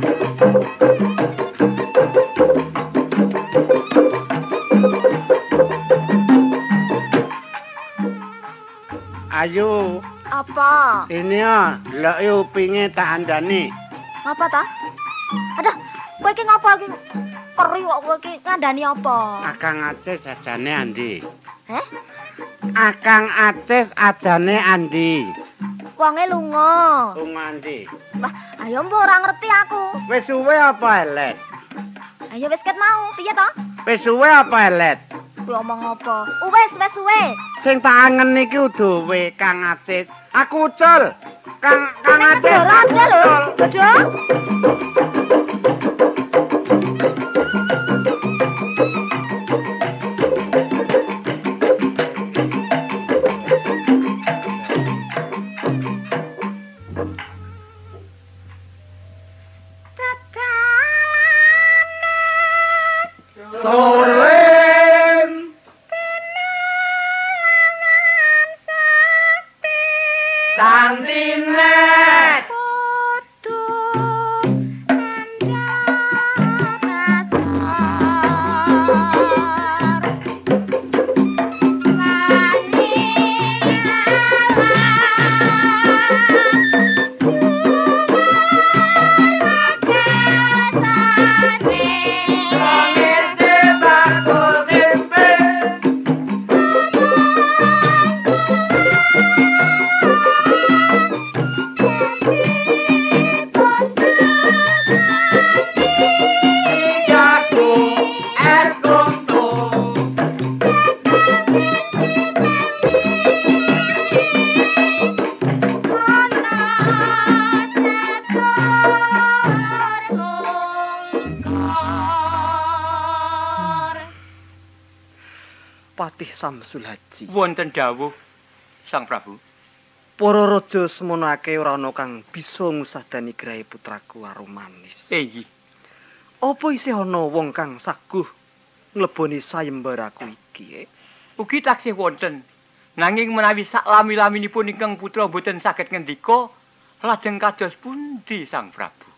Ayo, Apa? ini ya, delok upinge tak andani. Apa ta? Aduh, kowe iki ngapa iki? Keri kok kowe iki ngandani apa? Akang Aceh sajane andi. Heh? Akang Acis ajane andi? Wonge lunga. Lunga andi? Wah, ayo mbok ora ngerti aku. Wis suwe apa elet? Ayo wis ket mau, piye to? Wis suwe apa elet? Kuwi omong apa? Wis wis suwe. Sing tak angen iki uduwe Kang Acis. Aku ucul. Kang Kang Acis. Ora ada lho. Bodho. Patih Samsul Haji. Wonten dawuh Sang Prabu. Para raja semono akeh ora ana kang bisa ngusadani grahe putraku Arumanis. Eh iki. Apa isih ana wong kang saguh ngleboni sayembaraku iki? Eh? Ugi taksih wonten. Nanging menawi sak lami-laminipun ingkang putra boten saged ngendika, lajeng kados pundi Sang Prabu?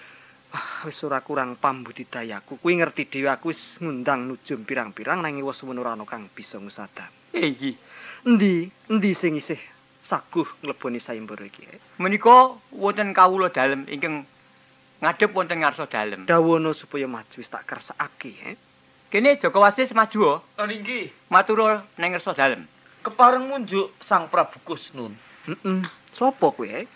Ah, wis ora kurang pambudidayaku. Kuwi ngerti dhewe aku wis ngundang nujum pirang-pirang nanging wis semono ora ana kang bisa ngusadan. Eh iki. Endi? Endi sing isih saguh ngleboni sayembara iki? Eh? Menika wonten kawula dalem ingkang ngadhep wonten ngarsa dalem. Dawono supaya maju wis tak kersakake, eh. Kene Joko Wasis maju. Oh nggih. Matur nang ngarsa dalem. Kepareng munjuk Sang Prabu Kusnun. Heeh. Sopo kowe? Eh?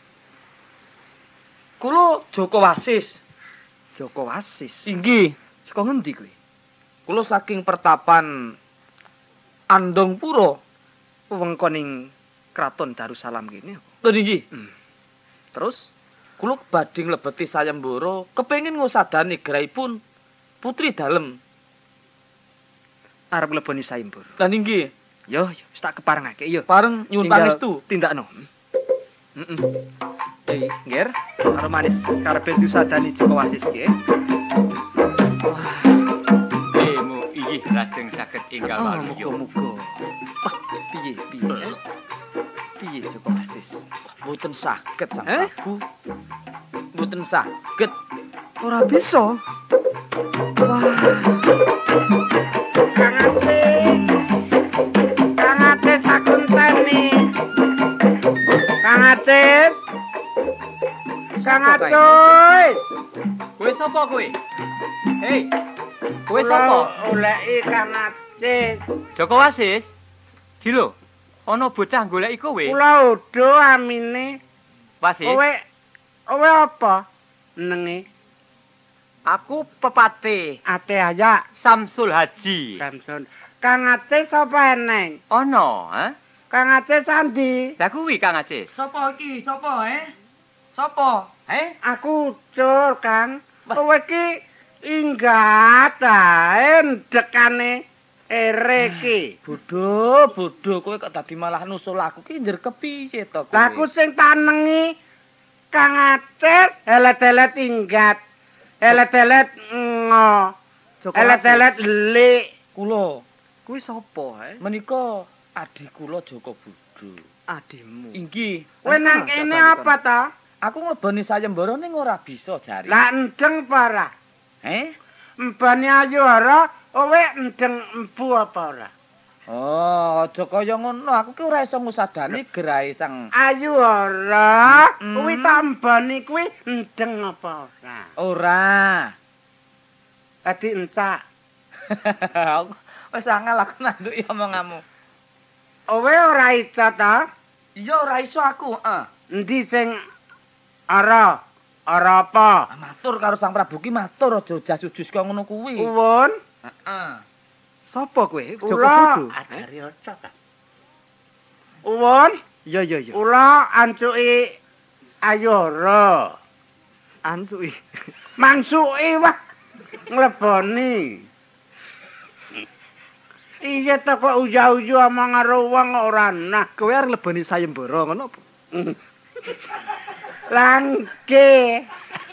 Kula Joko Wasis. Joko Wasis. Inggih. Saka ngendi kowe? Kula saking pertapan Andongpura wewengkoning Kraton Darussalam kene. Lho nggih. Hmm. Terus kula badhe nglebeti sayembara kepengin ngusadani grahipun putri dalem. Arep ngleboni sayembara. Lah nggih. Yo, wis tak keparengake yo. Pareng nyuwun pangestu. Tindakno. Heeh. Eh, Nger, Arumanis karepe disadani Joko Wasis ki. Eh, mu iki lajeng saged enggal Oh, waluya. muga-muga. Wah, piye piye? Eh? Piye Joko Wasis? Mboten saged Sang Eh? Prabu. Mboten saged. Ora bisa. Wah. Kang Acis. Kang Acis aku enteni. Kang Acis. Kang Acis. Kowe sapa kowe? Hei. Kowe sapa? Goleki Kang Acis. Joko Wasis. Gilo. Ana bocah goleki kowe. Kula udo amine. Wasis. Kowe kowe apa? Nenge Aku pepate ate ayak Samsul Haji. Samsun. Kang Acis sapa eneng? Ana, ha? Kang Acis andi? Lah kuwi Kang Acis. Sapa iki? Sapa, eh? Sapa? Eh? Aku ucul, Kang. Kowe iki inggat ae ndekane ere iki. Bodho, bodho kowe kok dadi malah nusul aku ki njer kepiye to kowe? Lah aku sing tanengi Kang Acis elet-elet inggat. Elet-elet ngo. Joko Elet-elet lik. Kula Kuwi sapa, eh? menika adi kula Joko Bodho. Adimu. Inggih. Kowe nang kene apa to? Aku ngleboni sayembara ning ora bisa jare. Lah endeng apa ora? Eh? Mbane ayu ora, kowe endeng embu apa ora? Oh, aja kaya ngono. Aku ki ora iso ngusadani grahe sang Ayu ora, Mm-mm. kuwi tak mbani kuwi endeng apa ora? ora. Dadi encak. Wis angel aku nanduk ya omonganmu. Kowe ora iso ta? Iya ora iso aku, heeh. Endi sing ara? Ara apa? Matur karo Sang Prabu ki matur aja jas-ujus kaya ngono kuwi. Uwun. Heeh. Sapa kowe? Joko Kula Budu. ajari aja ta. Uwun. Iya iya iya. Kula ancuki Ayara. Ancuki. Mangsuki wah ngleboni. Iya ta kok uja-uju omong karo wong ora nah. Kowe arep leboni sayembara ngono apa? Langke.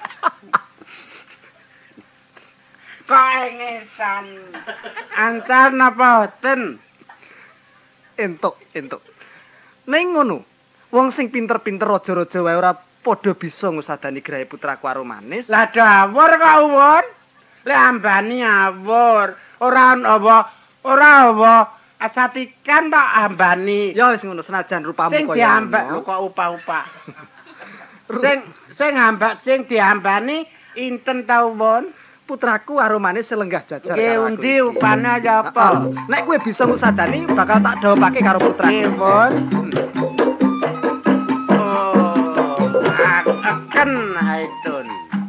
Kok engesan. Ancan apa boten? Entuk, entuk. Ning ngono, wong sing pinter-pinter raja-raja wae ora padha bisa ngusadani grahe putraku Arumanis. Lah dawur kok uwun. Lek ambani awur, ora apa ora apa asatikan tak ambani. Ya wis ngono senajan rupamu Sing kaya diambak lho ngono. kok upa-upa. Sing sing ambak sing diambani inten ta uwun? Putraku Arumanis selenggah jajar Nggih karo aku undi iki. upane ya apa? Heeh. Nek kowe bisa ngusadani bakal tak dhawapake karo putraku. Nggih, Pun. Oh, akan haitun.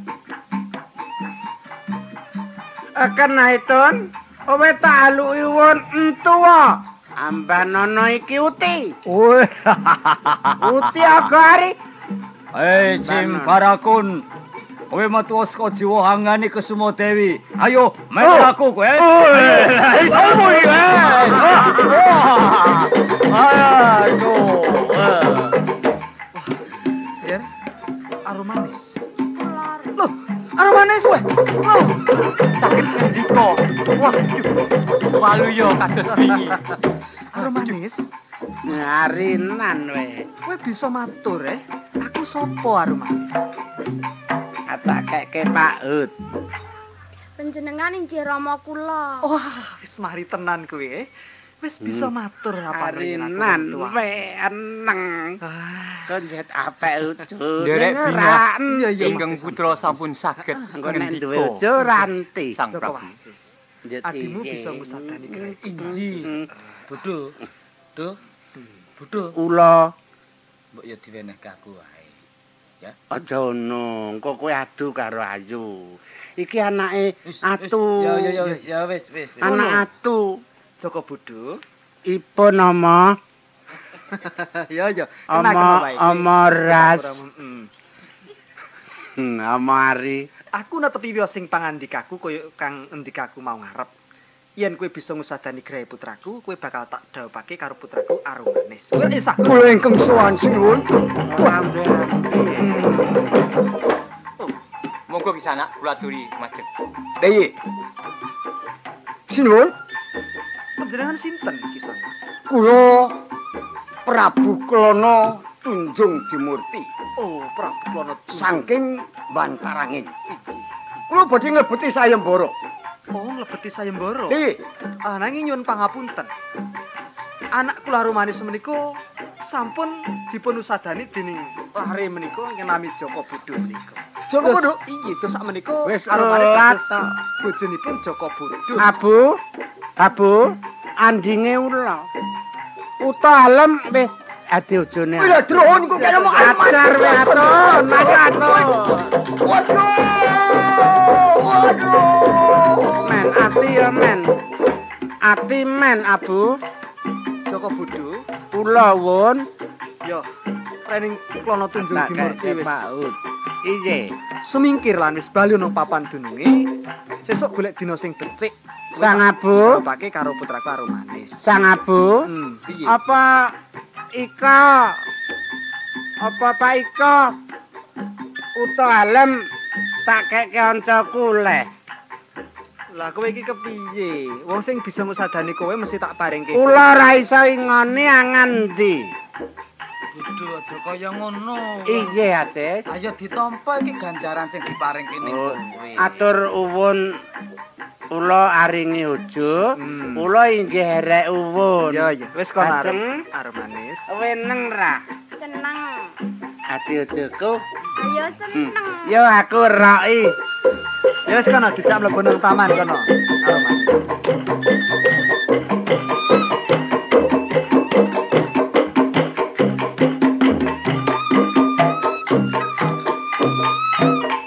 Akan haitun. Kowe tak aluki won entuwa. Ambanono iki uti. Wih. Uti agari. Hei Jim Barakun. Kowe metu saka jiwa hangane Kesuma Dewi. Ayo, melu aku kowe. Hei, sopo iki? Aduh. Ya. Arumanis. Loh, Arumanis. Loh, Sakit ngendika. Waduh. Malu yo kados wingi. Arumanis. Ngarinan we. Kowe bisa matur eh? Aku sapa Arumanis? Kata keke Pak Panjenengan inggih rama kula. Wah, wis mari tenan kowe eh. Wis bisa matur apa Arinan we eneng. Konjet apik uju. Derek Ngeraken. Iya, iya, Ingkang putra sampun saged Engko nek duwe ngendika. uju ranti. Sang Joko Prabu. Wasis. Adimu bisa ngusadani grahe. Inji. Bodho. Duh. Bodho. Ula Mbok ya diwenehke aku wae. aja ngono. Engko kowe adu karo Ayu. Iki anake Atu. Ya ya ya wis ya wis wis. wis. Anak Atu. Joko Budu. Ibu nama Ya ya. Ama Ama Ras. Mm. Hmm, Amari. Aku netepi wiyo sing pangandikaku kaya kang endikaku mau ngarep. Yen kowe bisa ngusadani grahe putraku, kowe bakal tak dhawapake karo putraku Arumanis. Kowe eh sak Kula ingkang sowan sinuwun. Monggo kisana kula aturi majeng. Deyi. Sinuwun, panjenengan sinten kisan? kula Prabu Klana Tunjung Dimurti Oh, Prabu Klana saking Bantarangin. Kula badhe nglebeti sayembara. Oh, nglebeti sayembara. Deyi. Ah, nanging nyuwun pangapunten. Anak kula Arumanis menika sampun dipun usadani dening lare menika ingkang nami Joko Budu menika. Joko Budu? Iya, terus sak menika Wis Arumanis telat, dados toh. bojonipun Joko Budu. Abu, Abu, andinge ula. Uta alem wis adi ujune. Wis drone kok kene mau ajar we aton, aton. Waduh. Waduh. Men ati ya men. Ati men Abu. Joko Budu. Kula won. Yo, rening Klana Tunjung Tak Dimurti keke wis paut. Iye. sumingkir lan wis bali nang papan dununge. Sesuk golek dina sing becik. Sang Abu, Pake karo putraku Arumanis. Sang Abu. Hmm, piye? Apa Ika? Apa Pak Ika? Uta alem tak keke kancaku leh. Lah kowe iki kepiye? Wong sing bisa ngusadani kowe mesti tak paringke. Kula ora iso ingoni angan ndi. Bodho aja kaya ngono. Iye, Acis. Ayo ditampa iki ganjaran sing diparingke ning Oh, kowe. atur uwun kula aringi ujuk, Hmm. kula inggih herek uwun. Ya ya, wis kono Lajeng? Arumanis. Weneng ra Seneng. ati ujugku. Ayo seneng. Yo aku roki. Ya wis kono dijak mlebu nang taman kono. Arumanis. Thank you.